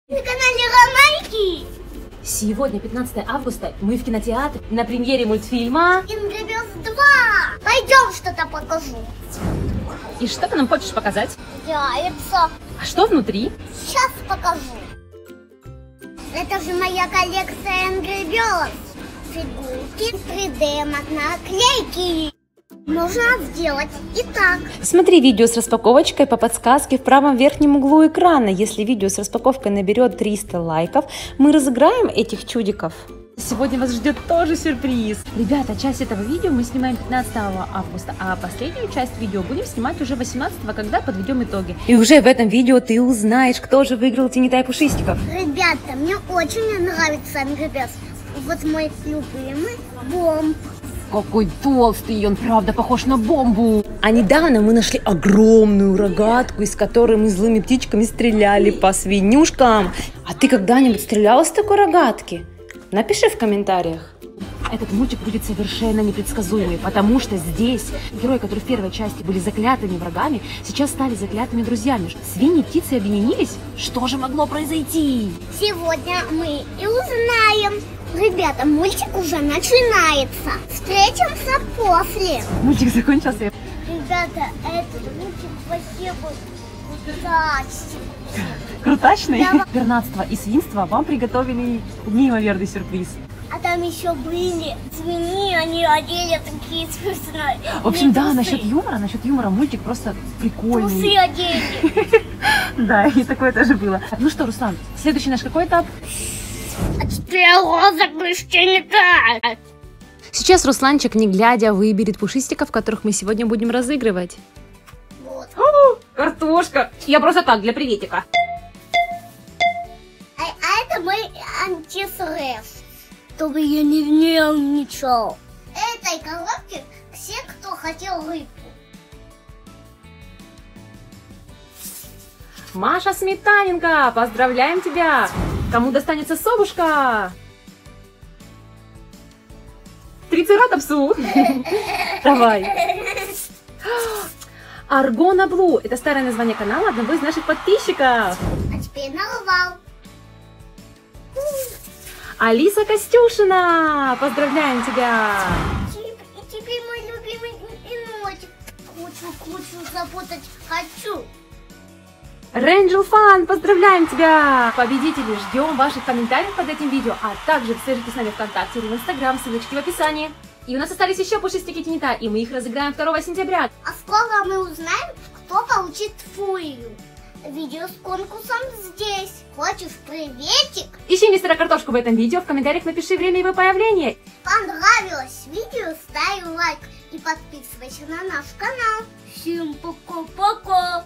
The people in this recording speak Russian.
На канале Ромайки. Сегодня, 15 августа, мы в кинотеатре на премьере мультфильма Angry Birds 2. Пойдем, что-то покажу. И что ты нам хочешь показать? Яйца. А что внутри? Сейчас покажу. Это же моя коллекция Angry Birds. Фигурки, 3D наклейки. Можно сделать и так. Смотри видео с распаковочкой по подсказке в правом верхнем углу экрана. Если видео с распаковкой наберет 300 лайков, мы разыграем этих чудиков. Сегодня вас ждет тоже сюрприз. Ребята, часть этого видео мы снимаем 15 августа, а последнюю часть видео будем снимать уже 18, когда подведем итоги. И уже в этом видео ты узнаешь, кто же выиграл Тинитая Пушистиков. Ребята, мне очень нравится Angry Birds. Вот мой любимый Бомб. Какой толстый, он правда похож на бомбу. А недавно мы нашли огромную рогатку, из которой мы злыми птичками стреляли по свинюшкам. А ты когда-нибудь стреляла с такой рогатки? Напиши в комментариях. Этот мультик будет совершенно непредсказуемый, потому что здесь герои, которые в первой части были заклятыми врагами, сейчас стали заклятыми друзьями. Свиньи и птицы объединились? Что же могло произойти? Сегодня мы и узнаем. Ребята, мультик уже начинается. Встретимся после. Мультик закончился. Ребята, этот мультик вообще был удачный. Крутачный? Да. Пернатство и свинство вам приготовили неимоверный сюрприз. А там еще были свиньи, они одели такие смешные. В общем, да, насчет юмора мультик просто прикольный. Трусы одели. Да, и такое тоже было. Ну что, Руслан, следующий наш какой этап? А теперь розыгрыш Тинитая. Сейчас Русланчик, не глядя, выберет пушистиков, которых мы сегодня будем разыгрывать. Вот. Картошка! Я просто так, для приветика. А это мой антистресс, чтобы я не нервничал. Этой коробке все, кто хотел рыбку. Маша Сметаненко, поздравляем тебя! Кому достанется совушка? Трицератопсу! Давай! Аргона Блу – это старое название канала одного из наших подписчиков. А теперь нарвал. Алиса Костюшина, поздравляем тебя! И теперь мой любимый енотик. Кучу запутать хочу. Рэнджел Фан, поздравляем тебя! Победители, ждем ваших комментариев под этим видео, а также свяжитесь с нами ВКонтакте или в Инстаграм, ссылочки в описании. И у нас остались еще пушистики Тинита, и мы их разыграем 2 сентября. А скоро мы узнаем, кто получит фурию. Видео с конкурсом здесь. Хочешь приветик? Ищи мистера Картошку в этом видео, в комментариях напиши время его появления. Понравилось видео? Ставь лайк и подписывайся на наш канал. Всем пока-пока!